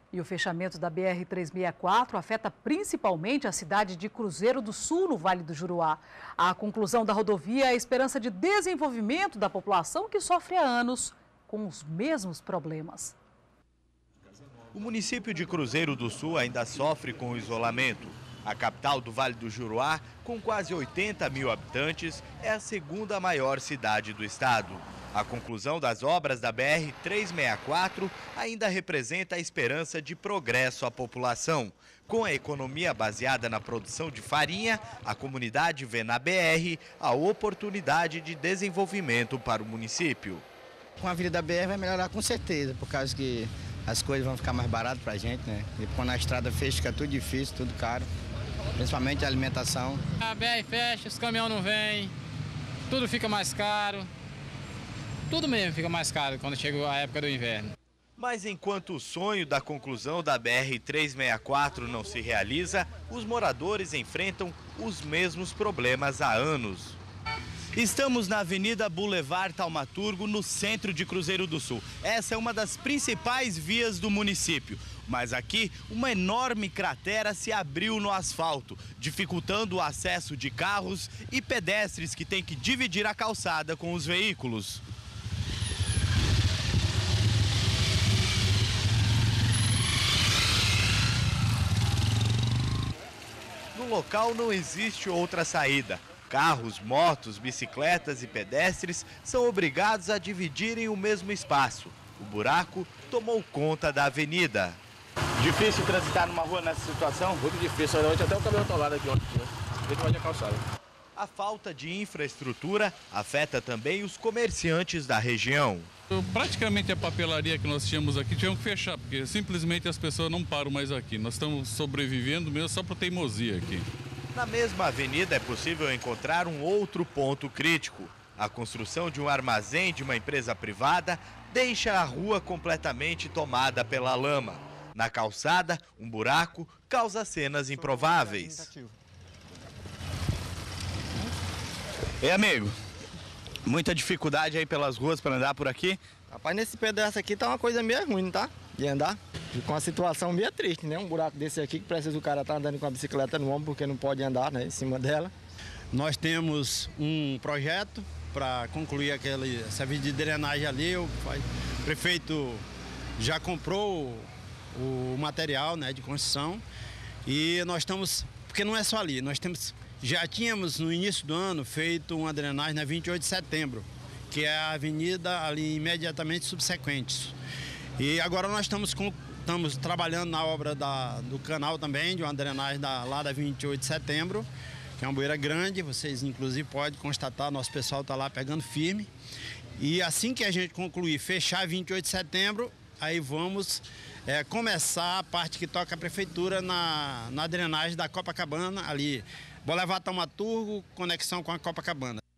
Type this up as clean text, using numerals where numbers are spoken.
E o fechamento da BR-364 afeta principalmente a cidade de Cruzeiro do Sul, no Vale do Juruá. A conclusão da rodovia é a esperança de desenvolvimento da população que sofre há anos com os mesmos problemas. O município de Cruzeiro do Sul ainda sofre com o isolamento. A capital do Vale do Juruá, com quase 80 mil habitantes, é a segunda maior cidade do estado. A conclusão das obras da BR-364 ainda representa a esperança de progresso à população. Com a economia baseada na produção de farinha, a comunidade vê na BR a oportunidade de desenvolvimento para o município. Com a vida da BR vai melhorar com certeza, por causa que as coisas vão ficar mais baratas para a gente, né? E quando a estrada fecha, fica tudo difícil, tudo caro, principalmente a alimentação. A BR fecha, os caminhões não vêm, tudo fica mais caro. Tudo mesmo fica mais caro quando chega a época do inverno. Mas enquanto o sonho da conclusão da BR-364 não se realiza, os moradores enfrentam os mesmos problemas há anos. Estamos na Avenida Boulevard Taumaturgo, no centro de Cruzeiro do Sul. Essa é uma das principais vias do município. Mas aqui, uma enorme cratera se abriu no asfalto, dificultando o acesso de carros e pedestres que têm que dividir a calçada com os veículos. No local não existe outra saída. Carros, motos, bicicletas e pedestres são obrigados a dividirem o mesmo espaço. O buraco tomou conta da avenida. Difícil transitar numa rua nessa situação? Muito difícil, ontem até o caminhão atolado aqui ontem, né? Vai de calçada. A falta de infraestrutura afeta também os comerciantes da região. Praticamente a papelaria que nós tínhamos aqui tivemos que fechar, porque simplesmente as pessoas não param mais aqui. Nós estamos sobrevivendo mesmo só por teimosia aqui. Na mesma avenida é possível encontrar um outro ponto crítico. A construção de um armazém de uma empresa privada deixa a rua completamente tomada pela lama. Na calçada, um buraco causa cenas improváveis. E amigo, muita dificuldade aí pelas ruas para andar por aqui? Rapaz, nesse pedaço aqui tá uma coisa meio ruim, tá? De andar. Com uma situação meio triste, né? Um buraco desse aqui que precisa o cara estar andando com a bicicleta no ombro porque não pode andar, né? Em cima dela. Nós temos um projeto para concluir essa via de drenagem ali. O prefeito já comprou o material, né, de construção e nós estamos, porque não é só ali, já tínhamos no início do ano feito uma drenagem na 28 de setembro, que é a avenida ali imediatamente subsequente. E agora nós estamos trabalhando na obra do canal também, de uma drenagem lá da 28 de setembro, que é uma bueira grande, vocês inclusive podem constatar, nosso pessoal está lá pegando firme. E assim que a gente concluir, fechar 28 de setembro, aí vamos começar a parte que toca a prefeitura na drenagem da Copacabana, ali, Boulevard Taumaturgo, conexão com a Copacabana.